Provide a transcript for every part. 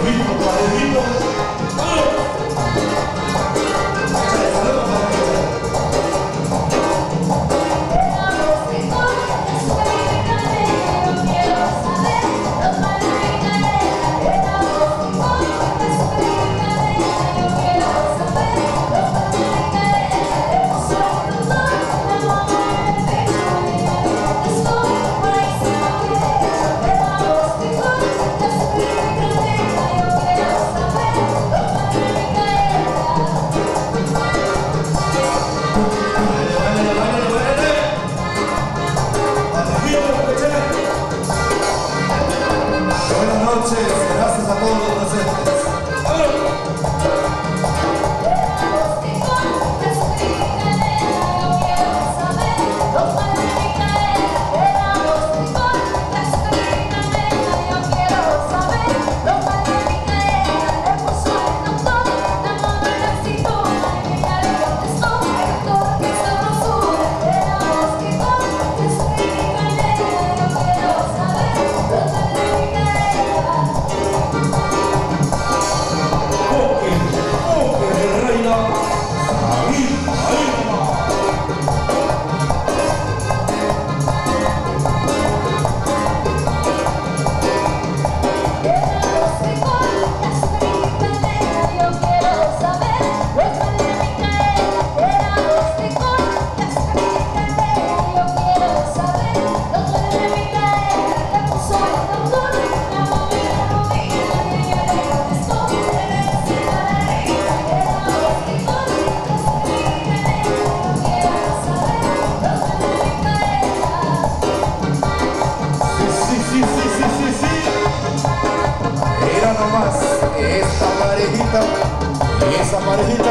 Esa parejita.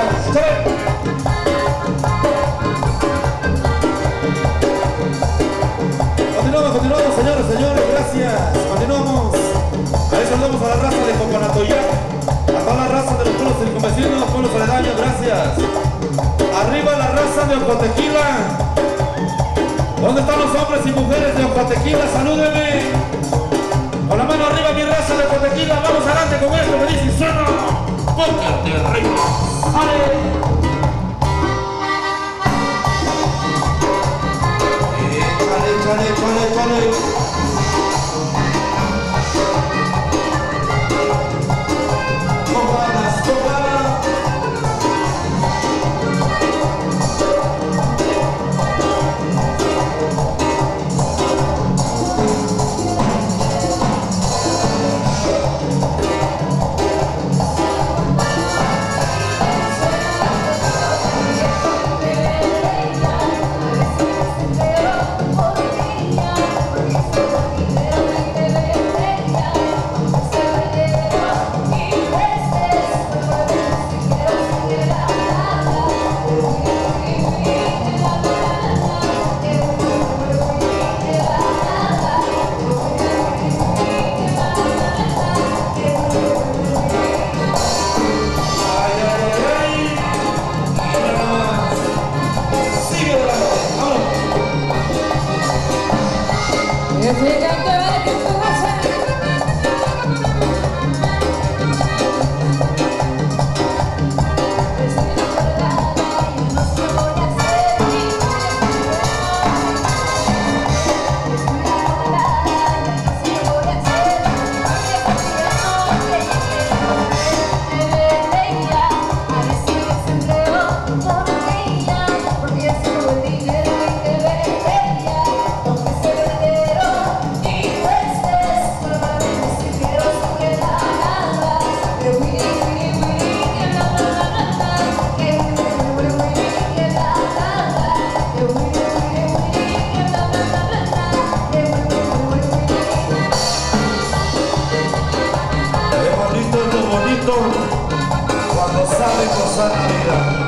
Continuamos, señores, gracias. Continuamos. Ahí saludamos a la raza de Coconatoyac, a toda la raza de los pueblos circunvecinos, los pueblos aledaños, gracias. Arriba la raza de Ocotequila. ¿Dónde están los hombres y mujeres de Ocotequila? Salúdenme. Con la mano arriba, mi raza de Ocotequila. Vamos adelante con esto, me dice suena. ¡Póngate arriba! ¡Ale! Échale. Con ganas. Cuando sabe gozar la vida.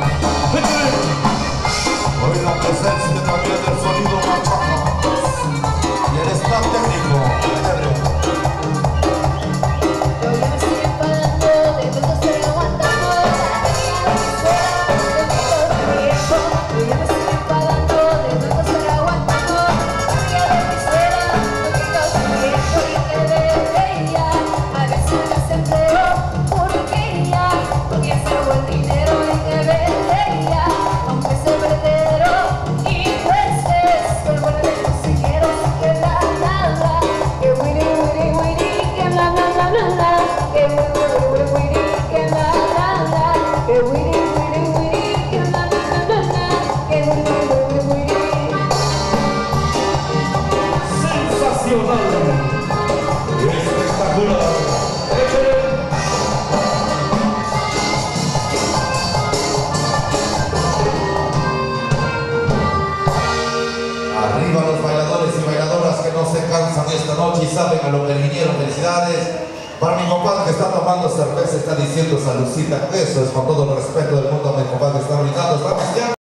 Hoy la presencia también del sonido machaca y el staff técnico. Siempre saben a lo que vinieron. Felicidades. Para mi compadre que está tomando cerveza, está diciendo saludcita. Eso es con todo el respeto del mundo. Mi compadre está brindando.